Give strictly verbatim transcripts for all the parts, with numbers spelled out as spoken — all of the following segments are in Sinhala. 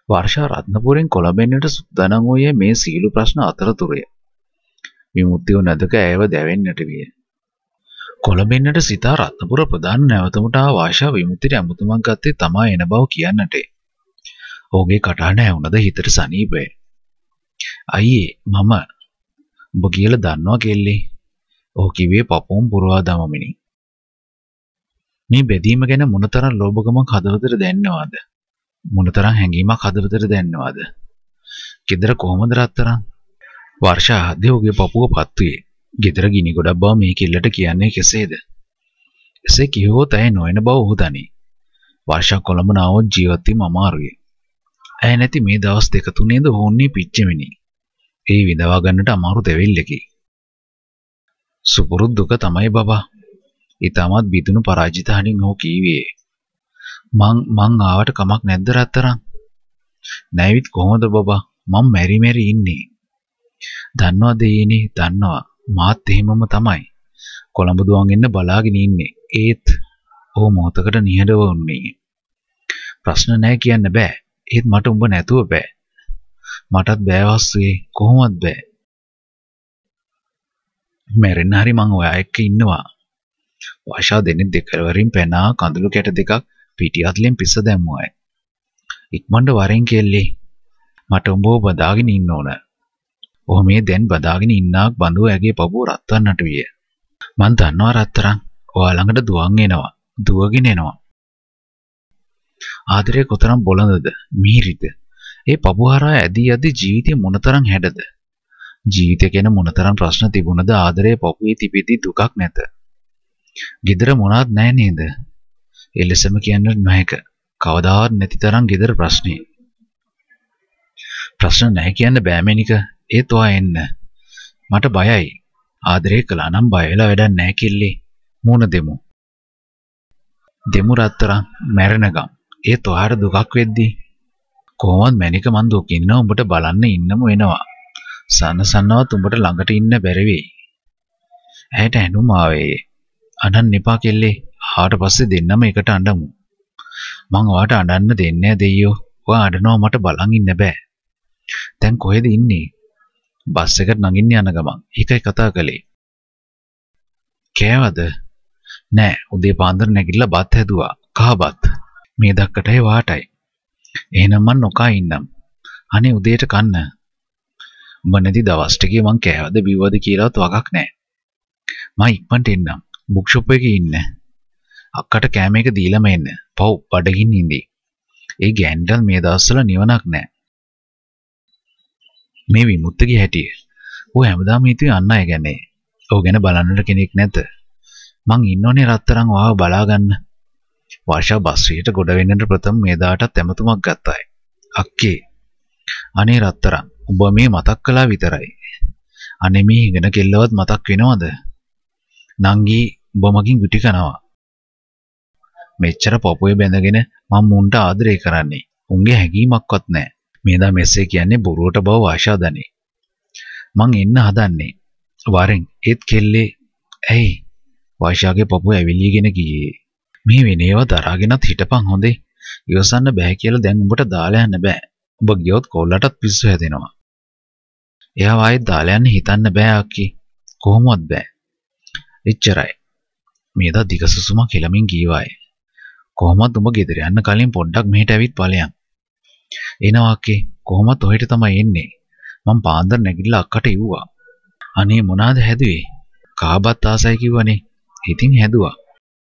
වර්ෂා රත්නපුරෙන් කොළඹෙන්නට සූදානම් වූයේ මේ සීළු ප්‍රශ්න අතරතුරය. විමුක්තිය නැදක ඇයව දැවෙන්නට විය. කොළඹෙන්නට සිතා රත්නපුර ප්‍රධාන නැවතුමට ආ වර්ෂා විමුක්තියට ඇමතුමක් ගත්තේ තමා එන බව කියන්නට. ඔහුගේ කටහඬ ඇහුණද හිතට සනීපය. අයියේ මම ඔබ කියලා දන්නවා කෙල්ලේ. ඔහු කිව්වේ පපුවම් පුරවා දමමිනි. මේ බෙදීම ගැන මොනතරම් ලෝභකමක් හදවතට දැනෙනවද? මොනතරම් හැඟීමක් හදවතට දැනෙනවද? ගෙදර කොහොමද රත්තරන්? වර්ෂා ආදී ඔහුගේ පපුව පත්තුවේ. ගෙදර ගිනි ගොඩක් බව මේ කෙල්ලට කියන්නේ කෙසේද? එසේ කිව්වොත් ඇය නොයන බව ඔහු දනී. වර්ෂා කොළඹ නාවොත් ජීවත් වීම අමාරුයි. ඇය නැති මේ දවස් දෙක තුනේද ඕන්නේ පිච්චෙමිනි. ඒ විඳවා ගන්නට අමාරු දෙවිල්ලකි. සුපුරුද්දුක තමයි බබා. ඊටමත් බිතුණු පරාජිත හණින් ඔහු කීවේ. මං මං ආවට කමක් නැද්ද රත්තරන්? නැවිත් කොහොමද බබා? මං මෙරි මෙරි ඉන්නේ. දන්නවද ඊනේ? දන්නවා. මාත් එහෙමම තමයි. කොළඹ දුවන් එන්න බලාගෙන ඉන්නේ. ඒත් ඔහු මොහොතකට නිහඬව වුණේ. ප්‍රශ්න නැහැ කියන්න බෑ. ඒත් මට උඹ නැතුව බෑ. මටත් බෑ වස්සේ කොහොමද බෑ? මැරෙන්න හරි මං ඔයා එක්ක ඉන්නවා. වර්ෂා දෙන්නේ දෙකවරින් පැනා කඳුළු කැට දෙකක් පිටි අතලෙන් පිස්ස දැම්මුවායි. ඉක්මනට වරෙන් කෙල්ලේ. මට උඹව බදාගෙන ඉන්න ඕන. ඔහු මේ දැන් බදාගෙන ඉන්නාක් බඳුව ඇගේ පපුව රත්වන්නට විය. මං දන්නවා රත්තරන්. ඔයා ළඟට දුවන් එනවා. දුවගෙන එනවා. ආදරේ කොතරම් බොළඳද? මිහිරිද? ඒ පපුව හරහා ඇදී ඇදී ජීවිතේ මොනතරම් හැඩද? ජීවිතය ගැන මොනතරම් ප්‍රශ්න තිබුණද ආදරේ පපුවේ තිබෙද්දී දුකක් නැත. ගෙදර මොනවත් නැහැ නේද? එලෙසම කියන්න නොහැක. කවදාවත් නැති තරම් ගෙදර ප්‍රශ්නේ. ප්‍රශ්න නැහැ කියන්න බෑ මේනික. ඒත් ඔයා එන්න. මට බයයි. ආදරේ කළා නම් බය වෙලා වැඩක් නැහැ කිල්ලේ. මූණ දෙමු. දෙමු රත්තරන් මැරෙනකම්. ඒත් ඔයාට දුකක් වෙද්දී කොහොමද මැනික මන් දුකින්න උඹට බලන්න ඉන්නම වෙනවා. සන්න සන්නවත් උඹට ළඟට ඉන්න බැරි වෙයි. ඇයට ඇනුම් ආවේ. අඬන්න එපා කෙල්ලේ. ආවට පස්සේ දෙන්නම එකට අඬමු. මං ඔයාට අඬන්න දෙන්නේ නැහැ දෙයියෝ. ඔයා අඬනවා මට බලන් ඉන්න බෑ. දැන් කොහෙද ඉන්නේ? බස් එකට නගින්න යන ගමන්. ඒකයි කතා කළේ. කෑවද? නෑ උදේ පාන්දර නැගිටලා බත් හැදුවා. කහ බත්. මේ දක්කටයි වාටයි. එහෙනම් මං නොකා ඉන්නම්. අනේ උදේට කන්න. උඹ නැති දවස් ටිකේ මං කෑවද බිව්වද කියලාත් වගක් නෑ. මං ඉක්මනට එන්නම්. බුක් ෂොප් එකේ ඉන්න. අක්කට කෑම එක දීලාම එන්න. පව් බඩගින්න ඉඳී. ඒ ගෑන්ටල් මේ දවස්වල නිවනක් නෑ. මේ විමුක්තිගේ හැටිය. ඌ හැමදාම හිතුවේ අන්න අය ගැන. ඔහු ගැන බලන්නට කෙනෙක් නැත. මං ඉන්නෝනේ රත්තරන් ඔයාව බලා ගන්න. වර්ෂා බස්රියට ගොඩ වෙන්නට ප්‍රථම මේදාටත් ඇමතුමක් ගත්තායි. අක්කේ. අනේ රත්තරන් ඔබ මේ මතක් කළා විතරයි. අනේ මේ හිඟන කෙල්ලවත් මතක් වෙනවද? නංගි ඔබ මගින් ගුටි කනවා. මෙච්චර පපුවේ බැඳගෙන මම මුන්ට ආදරේ කරන්නේ. උන්ගේ හැඟීමක්වත් නැහැ. මේදා මෙස්සේ කියන්නේ බොරුවට බව වාෂා දනේ. මං එන්න හදන්නේ. වරෙන් ඒත් කෙල්ලේ ඇයි වාෂාගේ පපුව ඇවිලීගෙන ගියේ. මේ වෙනේව දරාගෙනත් හිටපන් හොඳේ. ඉවසන්න බෑ කියලා දැන් උඹට දාලා යන්න බෑ. උඹ ගියොත් කොල්ලටත් පිස්සු හැදෙනවා. එයා ආයෙත් දාලා යන්න හිතන්න බෑ අක්කි. කොහොමවත් බෑ. එච්චරයි. මේදා දිගසුසුමක් හෙලමින් ගියවායි. කොහොමද උඹ ගෙදර යන්න කලින් පොඩ්ඩක් මෙහෙට ඇවිත් ඵලයන්. එනවා අක්කේ. කොහොමද ඔහෙට තමයි එන්නේ. මං පාන්දර නැගිටලා අක්කට ඉව්වා. අනේ මොනවාද හැදුවේ? කාබත් ආසයි කිව්වනේ. ඉතින් හැදුවා.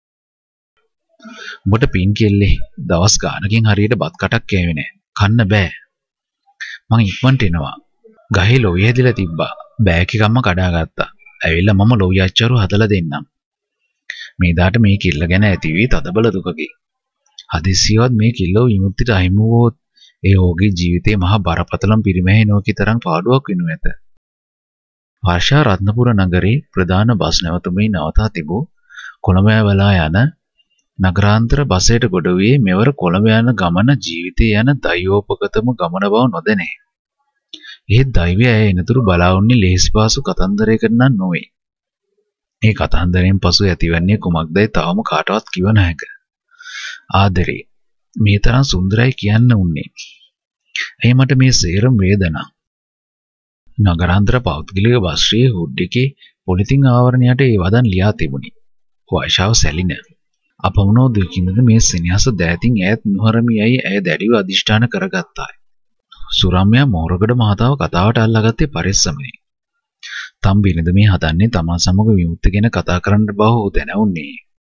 උඹට පින් කෙල්ලේ දවස් ගානකින් හරියට බත් කටක් කෑවේ නෑ. කන්න බෑ. මං ඉක්මනට එනවා. ගහේ ලොවිය හැදිලා තිබ්බා. බෑග් එකක්ම කඩාගත්තා. ඇවිල්ලා මම ලොවිය අච්චරු හදලා දෙන්නම්. මේ දාට මේ කිල්ල ගැන ඇති වී තදබල දුකකි. හදිස්සියවත් මේ කිල්ලෝ විමුක්තියට අහිමි වුවොත් ඒ ඔහුගේ ජීවිතේ මහා බරපතලම පිරිමැහෙනවා කිතරම් පාඩුවක් වෙනු ඇත. වර්ෂා රත්නපුර නගරේ ප්‍රධාන බස් නැවතුමේ නවතා තිබූ කොළඹ වැලා යන නගරාන්තර බසයට ගොඩ වී මෙවර කොළඹ යන ගමන ජීවිතේ යන දෛවෝපගතම ගමන බව නොදැනේ. ඒ දෛවය ඇය එනතුරු බලාවුන්නේ ලේසිපාසු කතන්දරයකට නම් නොවේ. මේ කතන්දරයෙන් පසු ඇතිවන්නේ කුමක්දයි තවම කාටවත් කිව නොහැක. ආදරේ මේ තරම් සුන්දරයි කියන්න උන්නේ. ඒ මට මේ සේරම වේදනා. නගරාන්තර පෞද්ගලික බස්රියේ හුඩ් එකේ පොලිතින් ආවරණයට ඒ වදන් ලියා තිබුණි. වයිෂාව සැලින. අපමණෝ දුකින්ද මේ සෙනෙහස දෑතින් ඈත් නොහරමියයි ඇය දැඩිව අදිෂ්ඨාන කරගත්තාය. සුරම්‍යා මෝරගඩ මහතාව කතාවට අල්ලාගත්තේ පරිස්සමෙනි. තම්බිනද මේ හදන්නේ තමන් සමග විමුක්ති ගැන කතා කරන්න බව ඔහු දැනුන්නේ.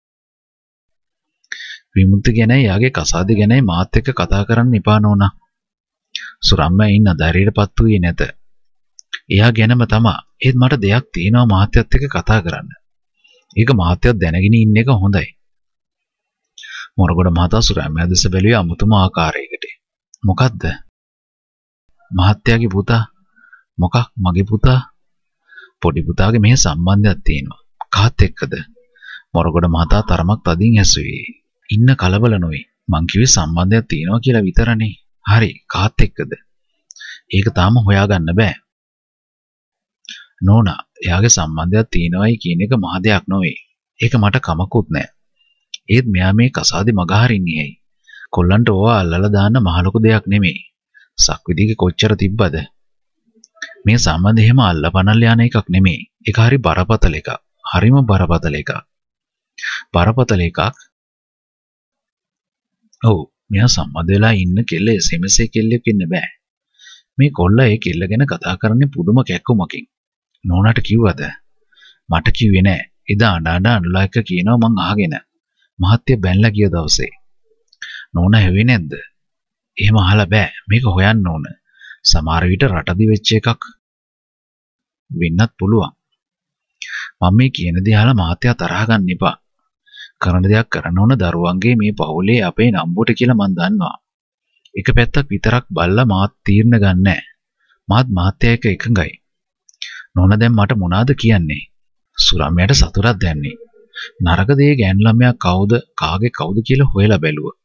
විමුක්ති ගැනයි යාගේ කසාද ගැනයි මාත් එක්ක කතා කරන්න එපා නෝනා. සුරම්‍යා ඉන්න ධෛර්යයටපත් වූයේ නැත. එයා ගැනම තමා. ඒත් මට දෙයක් තියෙනවා මහත්යත් එක්ක කතා කරන්න. ඒක මහත්යත් දැනගෙන ඉන්න එක හොඳයි. මොරගොඩ මහතා සුරම්‍යා දෙස බැලුවේ අමුතුම ආකාරයකට. මොකද්ද? මහත්යාගේ පුතා. මොකක් මගේ පුතා? පොඩි පුතාගේ මෙහි සම්බන්ධයක් තියෙනවා. කාත් එක්කද? මොරගොඩ මහතා තරමක් තදින් ඇසුවේ. ඉන්න කලබල නොවේ. මං කිව්වේ සම්බන්ධයක් තියෙනවා කියලා විතරනේ. හරි, කාත් එක්කද? ඒක තාම හොයාගන්න බෑ. නෝනා, එයාගේ සම්බන්ධයක් තියෙනවයි කියන එක මහ දෙයක් නොවේ. ඒක මට කමකුත් නෑ. ඒත් මෙයා මේ කසාදේ මගහරින්නේ ඇයි? කොල්ලන්ට ඕවා අල්ලලා දාන්න මහ ලොකු දෙයක් නෙමෙයි. සක්විතිගේ කොච්චර තිබ්බද? මේ සම්බන්ධය එහෙම අල්ලපනල් යන එකක් නෙමෙයි. ඒක හරි බරපතල එකක්. හරිම බරපතල එකක්. බරපතල එකක්. ඔව්, මෙයා සම්බන්ධ වෙලා ඉන්න කෙල්ල එස් එම් එස් කෙල්ලෙක් වෙන්න බෑ. මේ කොල්ලා ඒ කෙල්ල ගැන කතා කරන්නේ පුදුම කැක්කුමකින්. නෝනාට කිව්වද? මට කිව්වේ නෑ. එදා අඬ අඬ අඬලා එක කියනවා මං අහගෙන. මහත්ය බැනලා ගිය දවසේ. නෝනා හැවේ නැද්ද? එහෙම අහලා බෑ. මේක හොයන්න ඕන. සමහර විට රටදි වෙච්ච එකක් වෙන්නත් පුළුවන්. මම මේ කියන දේ අහලා මහත්ය තරහ ගන්න එපා. කරන දෙයක් කරන්න ඕන දරුවන්ගේ මේ පවුලේ අපේ නම්බුට කියලා මං දන්නවා. එක පැත්තක් විතරක් බල්ලා මාත් තීරණ ගන්නෑ. මාත් මහත්ය එක්ක එකඟයි. නෝනා දැන් මට මොනවාද කියන්නේ? සුරම්‍යාට සතුටක් දැනෙන්නේ. නරක දේ ගෑන් ළමයා කවුද කාගේ කවුද කියලා හොයලා බැලුවා.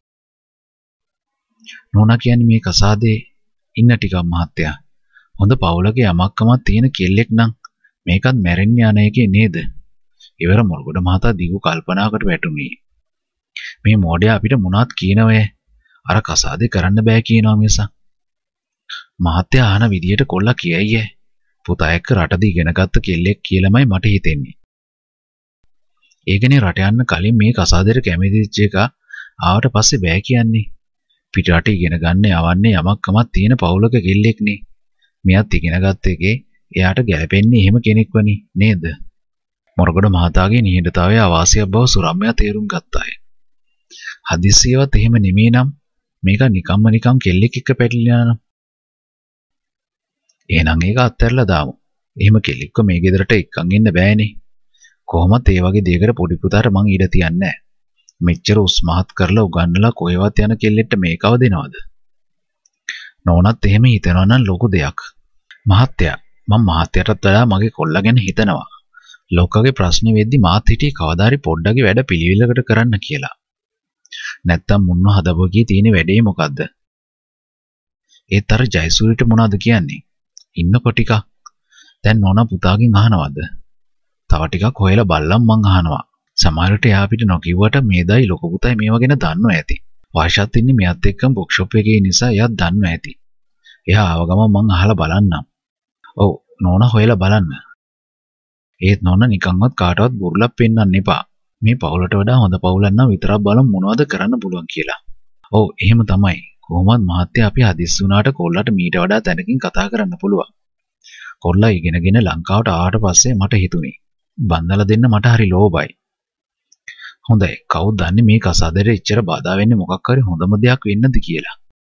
නෝනා කියන්නේ මේ කසාදේ ඉන්න ටිකක් මහත්තයා. හොඳ පවුලක යමක්කමක් තියෙන කෙල්ලෙක් නම් මේකත් මැරෙන්න යන එකේ නේද? ඉවර මොරගොඩ මහතා දිගු කල්පනාවකට වැටුණේ. මේ මොඩයා අපිට මොනවත් කියනවය? අර කසාදේ කරන්න බෑ කියනවා මිස. මහත්තයා අහන විදියට කොල්ලා කියයියේ. පුතා එක්ක රටදී ඉගෙන ගත්ත කෙල්ලෙක් කියලාමයි මට හිතෙන්නේ. ඒකනේ රට යන්න කලින් මේ කසාදේට කැමති වෙච්ච එක ආවට පස්සේ බෑ කියන්නේ. පිට රට ඉගෙන ගන්න යවන්නේ යමක්කමක් තියෙන පවුලක කෙල්ලෙක්නේ. මෙයාත් ඉගෙන ගත්ත එකේ එයාට ගැලපෙන්නේ එහෙම කෙනෙක්වනි නේද? මොරගොඩ මහතාගේ නිහඬතාවය අවාසියක් බව සුරම්‍යා තේරුම් ගත්තාය. හදිස්සියවත් එහෙම නෙමෙයි නම් මේක නිකම්ම නිකම් කෙල්ලෙක් එක්ක පැටලිලා නම්. එහෙනම් ඒක අත්හැරලා දාමු. එහෙම කෙල්ලෙක්ව මේ ගෙදරට එක්කන් එන්න බෑනේ. කොහොමත් ඒ වගේ දෙයකට පොඩි පුතාට මං ඉඩ තියන්නේ නැහැ. මෙච්චර උස්මහත් කරලා උගන්නලා කොහෙවත් යන කෙල්ලෙක්ට මේකව දෙනවද? නෝනත් එහෙම හිතනවා නම් ලොකු දෙයක්. මහත්තයා, මම මහත්තයාටත් වඩා මගේ කොල්ලා ගැන හිතනවා. ලෝකගේ ප්‍රශ්නේ වෙද්දි මාත් හිටියේ කවදාරි පොඩ්ඩගේ වැඩ පිළිවිලකට කරන්න කියලා. නැත්තම් මුන්න හදපුවකී තියෙන වැඩේ මොකද්ද? ඒත් අර ජයසූරිට මොනවද කියන්නේ? ඉන්නකො ටිකක්. දැන් නෝනා පුතාගෙන් අහනවද? තව ටිකක් හොයලා බලලම් මං අහනවා. සමහරවිට එයා අපිට නොකියුවට මේ දයි ලොකු පුතයි මේව ගැන දන්නවා ඇති. වාෂාත් ඉන්නේ මෙයත් එක්කම බොක්ෂොප් එකේ නිසා එයාත් දන්නවා ඇති. එයා ආව ගමන් මං අහලා බලන්නම්. ඔව් නෝනා හොයලා බලන්න. ඒත් නෝනා නිකන්වත් කාටවත් බුරුලක් පෙන්නන්න එපා. මේ පවුලට වඩා හොඳ පවුලක් නම් විතරක් බලමු මොනවද කරන්න පුළුවන් කියලා. ඔව් එහෙම තමයි. කොහොමද මහත්තයා අපි හදිස්සි වුණාට කොල්ලට මීට වඩා තැනකින් කතා කරන්න පුළුවන්. කොල්ලා ඉගෙනගෙන ලංකාවට ආවට පස්සේ මට හිතුනේ බන්දලා දෙන්න මට හරි ලෝභයි. හොඳයි, කවුද දන්නේ මේ කසාදෙට එච්චර බාධා වෙන්නේ මොකක් හරි හොඳම දෙයක් වෙන්නද කියලා.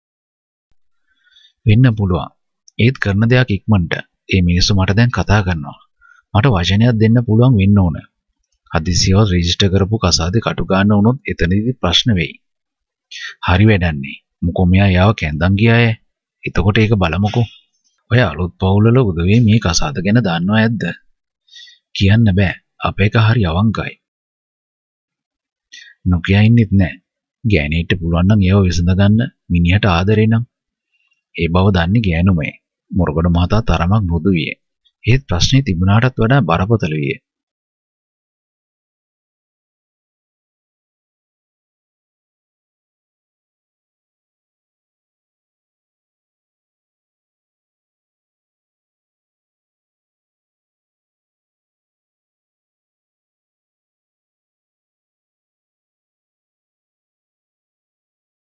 වෙන්න පුළුවන්. ඒත් කරන දෙයක් ඉක්මනට මේ මිනිස්සු මට දැන් කතා කරනවා. මට වචනයක් දෙන්න පුළුවන් වෙන්න ඕන. හදිසියව රෙජිස්ටර් කරපු කසාදේ කටු ගන්න වුණොත් එතනදී ප්‍රශ්න වෙයි. හරි වැඩන්නේ. මොකෝ මෙයා යාව කැන්දන් ගියාය. එතකොට ඒක බලමුකෝ. ඔය අලුත් පවුලල උදවේ මේ කසාද ගැන දන්නව ඇද්ද? කියන්න බෑ. අපේ එක හරි අවංකයි. නොකිය ඉන්නෙත් නෑ. ගෑණිට පුළුවන් නම් ඒව විසඳ ගන්න මිනිහට ආදරේ නම්. ඒ බව දන්නේ ගෑනුමයි. මොරගොඩ මහතා තරමක් මෘදු විය. ඒත් ප්‍රශ්නේ තිබුණාටත් වඩා බරපතල විය.